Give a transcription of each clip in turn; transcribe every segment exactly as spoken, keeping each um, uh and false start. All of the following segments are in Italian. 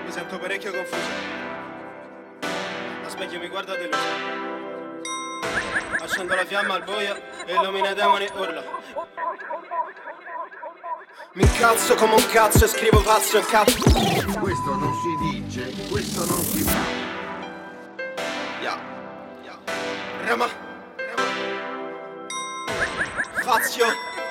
Mi sento parecchio confuso. Lo specchio mi guarda deluso. Accendo la fiamma al buio e illumina i demoni e urla. Mi incazzo come un cazzo e scrivo pazzo e cazzo. Questo non si dice, questo non si fa. Yeah, yeah. Rama. Fazio.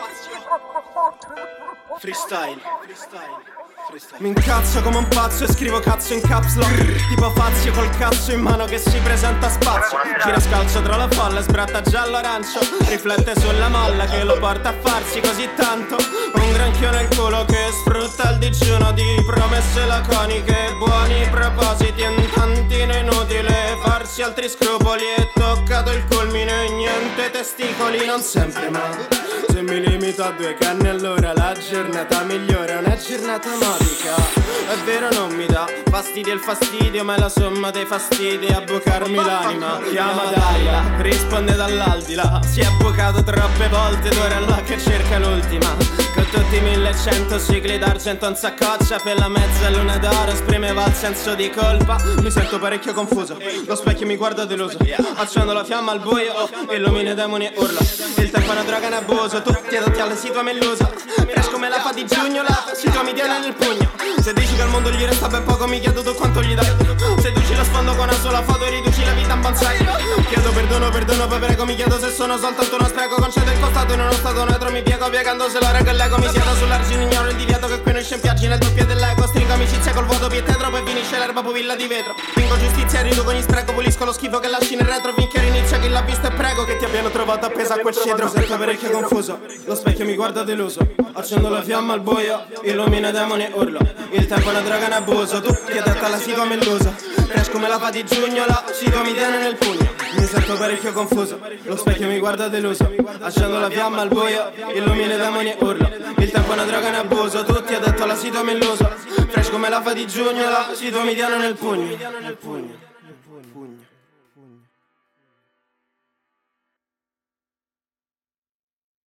Freestyle. Freestyle. Mi incazzo come un pazzo e scrivo cazzo in caps lock. Tipo Fazio col cazzo in mano che si presenta a spazio. Gira scalzo tra la folla, sbratta giallo-arancio. Riflette sulla molla che lo porta a farsi così tanto. Un granchio nel culo che sfrutta il digiuno di promesse laconiche, buoni propositi e un tantino inutile farsi altri scrupoli. E toccato il culmine e niente testicoli, non sempre ma se mi limito a due canne allora la giornata migliore è una giornata modica. È vero non mi dà fastidio il fastidio, ma è la somma dei fastidi a bucarmi l'anima. Chiama Daila, risponde dall'aldilà. Si è bucato troppe volte ed ora è là che cerca l'ultima. Con tutti i millecento cicli d'argento in saccoccia per la mezza luna d'oro esprimeva il senso di colpa. Mi sento parecchio confuso, lo specchio mi guarda deluso. Accendo la fiamma al buio, illumina i demoni e urla. Il tempo è una droga in abuso, tutti adatti alla situa mellusa. Fresco come la fa di giugno, la situa mi tiene nel pugno. Se dici che al mondo gli resta ben poco mi chiedo tu quanto gli dai. Seduci lo sfondo con una sola foto e riduci la vita in bonsai. Chiedo perdono, perdono, poi prego mi chiedo se sono soltanto uno spreco. Concedo il costato in uno stato neutro, mi piego piegando se lo reggo e l'ego. Mi siedo sull'argine, ignoro il divieto che qui non scempiaggi nel doppio dell'eco. Stringo amicizia col vuoto pietetro, poi finisce l'erba pupilla di vetro. Fingo giustizia e rido con gli spreco, pulisco lo schifo che lasci nel retro. Finché rinizia chi l'ha visto e prego che ti abbiano trovato appesa a quel cedro. Sento parecchio confuso, lo specchio mi guarda deluso. Accendo la fiamma al buio, illumina i demoni e urlo. Il tempo è una droga in abuso, tu ti adatta alla situa mellusa. Fresco come la fa di giugno, la situa mi tiene nel pugno. Mi sento parecchio confuso, lo specchio mi guarda deluso. Accendo la fiamma al buio, illumina i demoni e urlo. Il tempo è una droga in abuso, tu ti adatta alla situa mellusa. Fresco come la fa di giugno, la situa mi tiene nel pugno. Nel pugno, nel pugno, nel pugno.